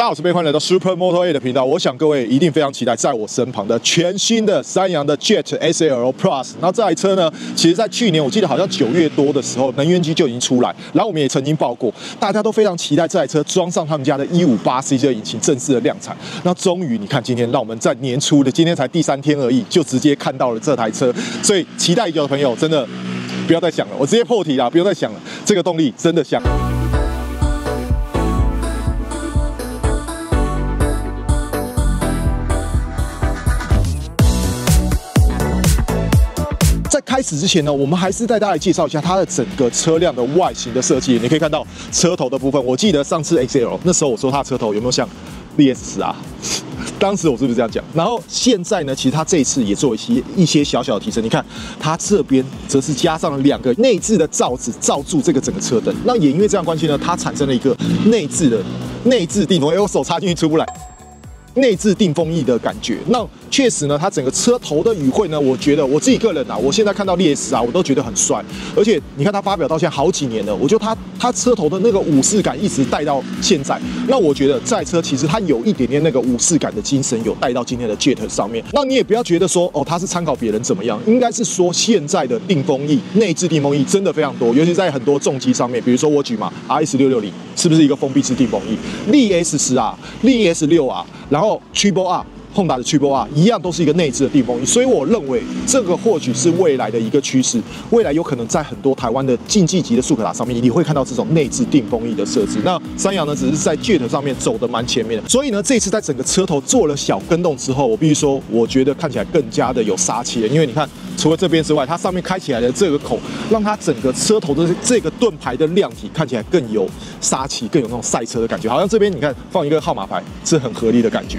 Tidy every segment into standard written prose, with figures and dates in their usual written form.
大家好，我是欢迎来到 Super Moto 8的频道。我想各位一定非常期待在我身旁的全新的三阳的 Jet SL Plus。然后这台车呢，其实在去年我记得好像9月多的时候，能源机就已经出来，然后我们也曾经报过，大家都非常期待这台车装上他们家的 158C 这个引擎正式的量产。那终于你看今天让我们在年初的今天才第3天而已，就直接看到了这台车。所以期待已久的朋友真的不要再想了，我直接破题啦，不用再想了，这个动力真的香。在开始之前呢，我们还是带大家来介绍一下它的整个车辆的外形的设计。你可以看到车头的部分，我记得上次 XL 那时候我说它的车头有没有像 VS 啊？当时我是不是这样讲？然后现在呢，其实它这一次也做一些小小的提升。你看，它这边则是加上了2个内置的罩子，罩住这个整个车灯。那也因为这样关系呢，它产生了一个内置定风。我手插进去出不来。内置定风翼的感觉，那确实呢，它整个车头的语汇呢，我觉得我自己个人啊，我现在看到烈士啊，我都觉得很帅。而且你看它发表到现在好几年了，我觉得它车头的那个武士感一直带到现在。那我觉得这台车其实它有一点点那个武士感的精神，有带到今天的 Jet 上面。那你也不要觉得说哦，它是参考别人怎么样，应该是说现在的定风翼、内置定风翼真的非常多，尤其在很多重机上面，比如说我举嘛 RS660，是不是一个封闭式定风翼？力 S10啊，力 S6啊。然后 Triple R。Honda 的 Triple R 一样都是一个内置的定风翼，所以我认为这个或许是未来的一个趋势。未来有可能在很多台湾的竞技级的速可达上面，你会看到这种内置定风翼的设置。那三阳呢，只是在 Jet 上面走得蛮前面的，所以呢，这次在整个车头做了小更动之后，我必须说，我觉得看起来更加的有杀气了。因为你看，除了这边之外，它上面开起来的这个口，让它整个车头的这个盾牌的亮体看起来更有杀气，更有那种赛车的感觉。好像这边你看放一个号码牌，是很合理的感觉。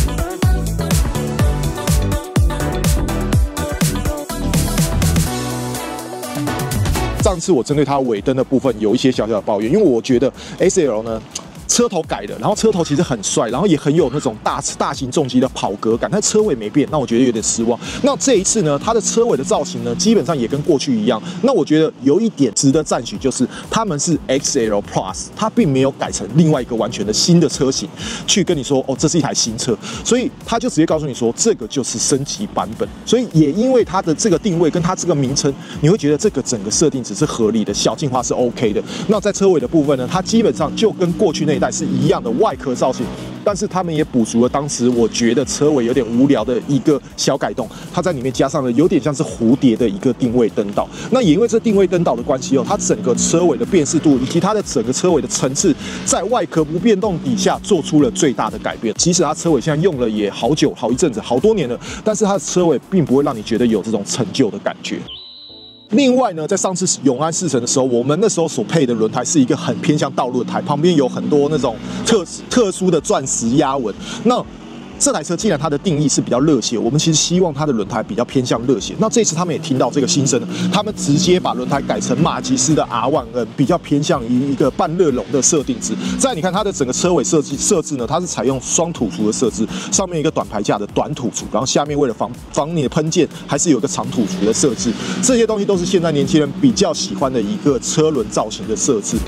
上次我针对它尾灯的部分有一些小小的抱怨，因为我觉得 SL 呢车头改了，然后车头其实很帅，然后也很有那种大型重机的跑格感，但车尾没变，那我觉得有点失望。那这一次呢，它的车尾的造型呢，基本上也跟过去一样。那我觉得有一点值得赞许，就是他们是 XL Plus， 它并没有改成另外一个完全的新的车型，去跟你说哦，这是一台新车，所以他就直接告诉你说，这个就是升级版本。所以也因为它的这个定位跟它这个名称，你会觉得这个整个设定只是合理的，小进化是 OK 的。那在车尾的部分呢，它基本上就跟过去那一代是一样的外壳造型，但是他们也补足了当时我觉得车尾有点无聊的一个小改动，它在里面加上了有点像是蝴蝶的一个定位灯岛。那也因为这定位灯岛的关系哦，它整个车尾的辨识度以及它的整个车尾的层次，在外壳不变动底下做出了最大的改变。即使它车尾现在用了也好一阵子，好多年了，但是它的车尾并不会让你觉得有这种陈旧的感觉。另外呢，在上次永安试乘的时候，我们那时候所配的轮胎是一个很偏向道路的胎，旁边有很多那种特殊的钻石压纹。那这台车既然它的定义是比较热血，我们其实希望它的轮胎比较偏向热血。那这次他们也听到这个心声了，他们直接把轮胎改成马吉斯的 R1N， 比较偏向于一个半热熔的设定值。再你看它的整个车尾设置呢，它是采用双土除的设置，上面一个短排架的短土除，然后下面为了防你的喷溅，还是有一个长土除的设置。这些东西都是现在年轻人比较喜欢的一个车轮造型的设置。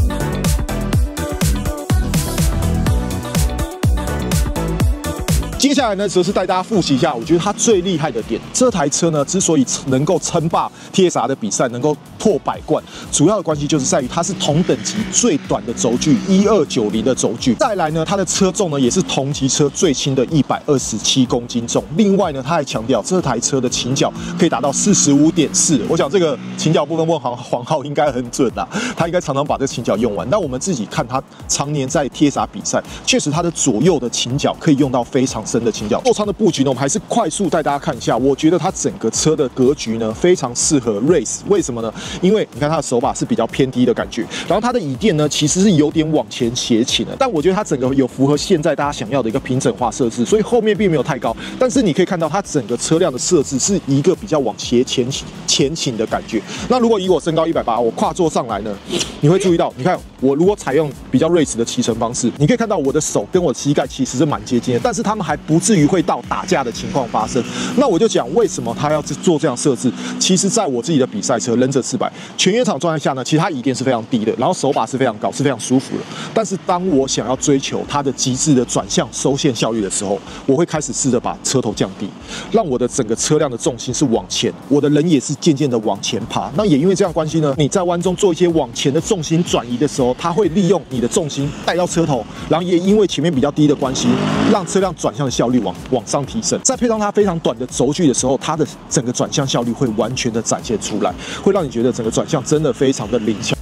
接下来呢，则是带大家复习一下，我觉得它最厉害的点。这台车呢，之所以能够称霸 TSR 的比赛，能够破100冠，主要的关系就是在于它是同等级最短的轴距1290的轴距。再来呢，它的车重呢也是同级车最轻的127公斤重。另外呢，它还强调这台车的倾角可以达到45.4。我想这个倾角部分问黄浩应该很准啦，他应该常常把这个倾角用完。但我们自己看他常年在 TSR 比赛，确实它的左右的倾角可以用到非常深的倾角。座舱的布局呢，我们还是快速带大家看一下。我觉得它整个车的格局呢，非常适合 race。为什么呢？因为你看它的手把是比较偏低的感觉，然后它的椅垫呢，其实是有点往前斜倾的。但我觉得它整个有符合现在大家想要的一个平整化设置，所以后面并没有太高。但是你可以看到它整个车辆的设置是一个比较往前倾的感觉。那如果以我身高180，我跨坐上来呢，你会注意到，你看我如果采用比较 race 的骑乘方式，你可以看到我的手跟我的膝盖其实是蛮接近的，但是他们还不至于会到打架的情况发生。那我就讲为什么他要做这样设置。其实，在我自己的比赛车忍者400全原厂状态下呢，其实它椅垫是非常低的，然后手把是非常高，是非常舒服的。但是当我想要追求它的极致的转向收线效率的时候，我会开始试着把车头降低，让我的整个车辆的重心是往前，我的人也是渐渐的往前爬。那也因为这样关系呢，你在弯中做一些往前的重心转移的时候，它会利用你的重心带到车头，然后也因为前面比较低的关系，让车辆转向的效率往上提升。再配上它非常短的轴距的时候，它的整个转向效率会完全的展现出来，会让你觉得整个转向真的非常的灵巧。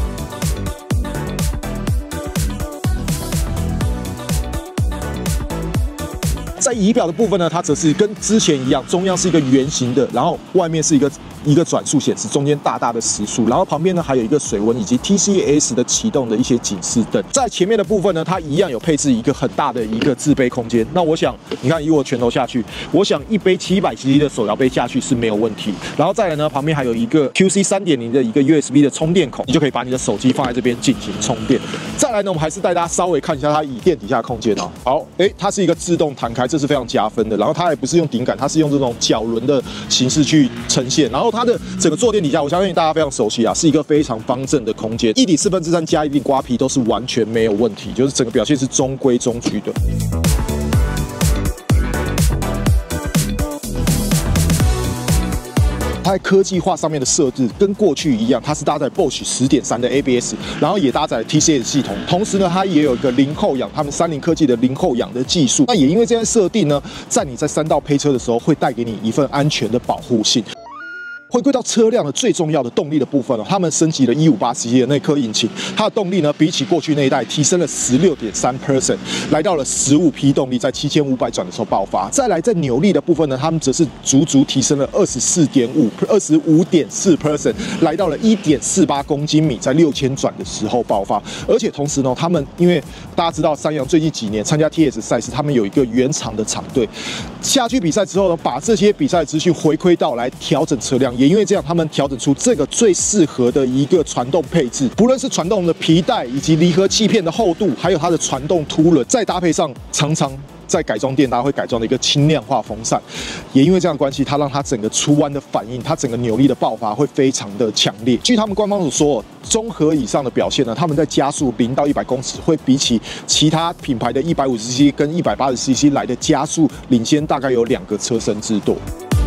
在仪表的部分呢，它则是跟之前一样，中央是一个圆形的，然后外面是一个转速显示，中间大大的时速，然后旁边呢还有一个水温以及 TCS 的启动的一些警示灯。在前面的部分呢，它一样有配置一个很大的一个置杯空间。那我想，你看以我拳头下去，我想一杯700cc的手摇杯下去是没有问题。然后再来呢，旁边还有一个 QC 3.0的一个 USB 的充电孔，你就可以把你的手机放在这边进行充电。再来呢，我们还是带大家稍微看一下它椅垫底下空间哦。好，它是一个自动弹开，这是非常加分的。然后它也不是用顶杆，它是用这种角轮的形式去呈现。然后它的整个坐垫底下，我相信大家非常熟悉啊，是一个非常方正的空间，1底3/4加1底刮皮都是完全没有问题，就是整个表现是中规中矩的。它在科技化上面的设置跟过去一样，它是搭载 Bosch 10.3的 ABS， 然后也搭载 TCS 系统，同时呢，它也有一个零后氧，他们30科技的零后氧的技术。那也因为这样设定呢，在你在山道配车的时候，会带给你一份安全的保护性。回归到车辆的最重要的动力的部分他们升级了 158cc 的那颗引擎，它的动力呢，比起过去那一代提升了16.3%，来到了15匹动力，在7500转的时候爆发。再来在扭力的部分呢，他们则是足提升了25.4%，来到了1.48公斤米，在6000转的时候爆发。而且同时呢，他们因为大家知道三阳最近几年参加 TS 赛事，他们有一个原厂的厂队，下去比赛之后呢，把这些比赛资讯回馈到来调整车辆。也因为这样，他们调整出这个最适合的一个传动配置，不论是传动的皮带以及离合器片的厚度，还有它的传动凸轮，再搭配上常在改装店大家会改装的一个轻量化风扇，也因为这样的关系，它让它整个出弯的反应，它整个扭力的爆发会非常的强烈。据他们官方所说，综合以上的表现呢，他们在加速0到100公尺会比起其他品牌的150cc 跟180cc 来的加速领先大概有2个车身之多。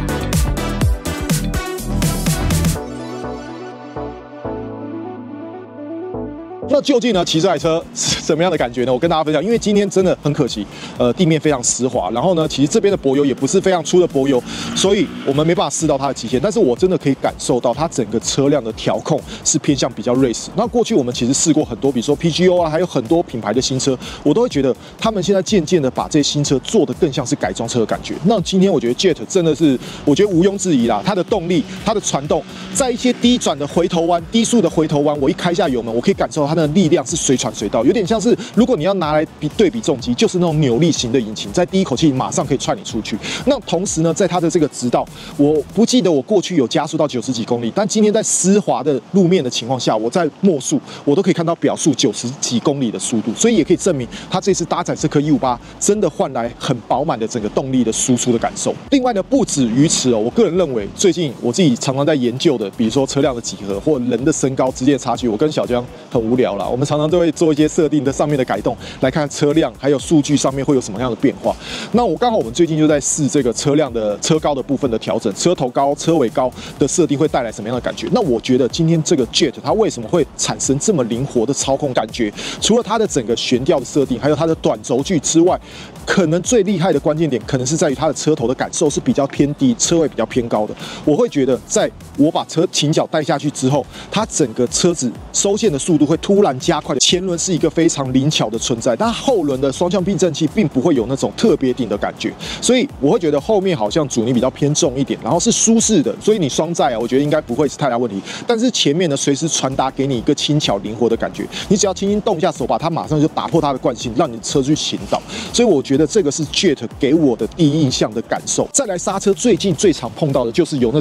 那究竟呢，骑这台车是什么样的感觉呢？我跟大家分享，因为今天真的很可惜，地面非常湿滑，然后呢，其实这边的柏油也不是非常粗的柏油，所以我们没办法试到它的极限。但是我真的可以感受到它整个车辆的调控是偏向比较瑞士。那过去我们其实试过很多，比如说 PGO 啊，还有很多品牌的新车，我都会觉得他们现在渐渐的把这些新车做得更像是改装车的感觉。那今天我觉得 Jet 真的是，我觉得毋庸置疑啦，它的动力、它的传动，在一些低转的回头弯、低速的回头弯，我一开下油门，我可以感受到它的力量是随传随到，有点像是如果你要拿来对比重机，就是那种扭力型的引擎，在第一口气马上可以踹你出去。那同时呢，在它的这个直道，我不记得我过去有加速到90几公里，但今天在湿滑的路面的情况下，我在末速我都可以看到表速90几公里的速度，所以也可以证明它这次搭载这颗158真的换来很饱满的整个动力的输出的感受。另外呢，不止于此我个人认为最近我自己常常在研究的，比如说车辆的几何或人的身高之间的差距，我跟小江很无聊啦，我们常常都会做一些设定的上面的改动，来看车辆还有数据上面会有什么样的变化。那我们最近就在试这个车辆的车高的部分的调整，车头高、车尾高的设定会带来什么样的感觉？那我觉得今天这个 Jet 它为什么会产生这么灵活的操控感觉？除了它的整个悬吊的设定，还有它的短轴距之外，可能最厉害的关键点可能是在于它的车头的感受是比较偏低，车位比较偏高的。我会觉得，在我把前脚带下去之后，它整个车子收线的速度会突然加快的。前轮是一个非常灵巧的存在，但后轮的双向避震器并不会有那种特别顶的感觉，所以我会觉得后面好像阻尼比较偏重一点，然后是舒适的，所以你双载我觉得应该不会是太大问题。但是前面呢，随时传达给你一个轻巧灵活的感觉，你只要轻轻动一下手把，它马上就打破它的惯性，让你的车去行导。所以我觉得这个是 Jet 给我的第一印象的感受。再来刹车，最近最常碰到的就是有那种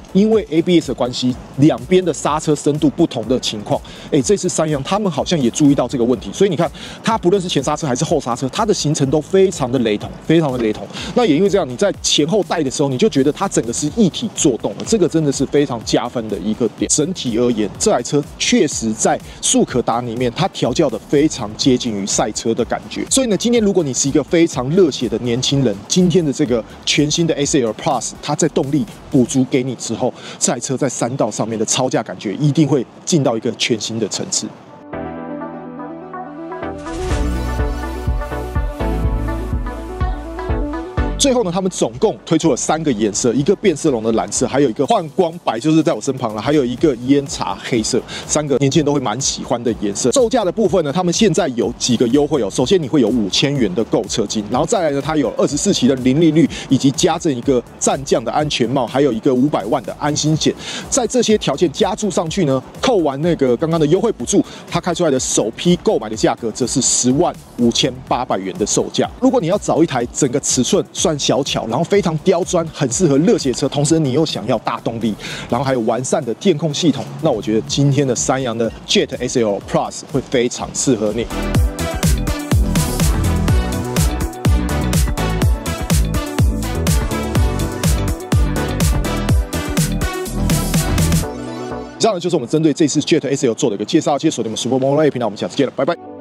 因为 ABS 的关系，两边的刹车深度不同的情况，这次三阳他们好像也注意到这个问题，所以你看，它不论是前刹车还是后刹车，它的行程都非常的雷同，非常的雷同。那也因为这样，你在前后带的时候，你就觉得它整个是一体作动了，这个真的是非常加分的一个点。整体而言，这台车确实在速可达里面，它调教的非常接近于赛车的感觉。所以呢，今天如果你是一个非常热血的年轻人，今天的这个全新的 SL Plus， 它在动力补足给你之后，这台车在山道上面的超驾感觉一定会进到一个全新的层次。最后呢，他们总共推出了3个颜色，一个变色龙的蓝色，还有一个幻光白，就是在我身旁了，还有一个烟茶黑色，3个年轻人都会蛮喜欢的颜色。售价的部分呢，他们现在有几个优惠哦。首先你会有5000元的购车金，然后再来呢，它有24期的零利率，以及加赠一个战将的安全帽，还有一个500万的安心险。在这些条件加注上去呢，扣完那个刚刚的优惠补助，它开出来的首批购买的价格则是105800元的售价。如果你要找一台整个尺寸算小巧，然后非常刁钻，很适合热血车，同时你又想要大动力，然后还有完善的电控系统，那我觉得今天的三阳的 Jet SL Plus 会非常适合你。以上呢就是我们针对这次 Jet SL 做的一个介绍，谢谢锁定我们 Super Moto A 频道，我们下次见了，拜拜。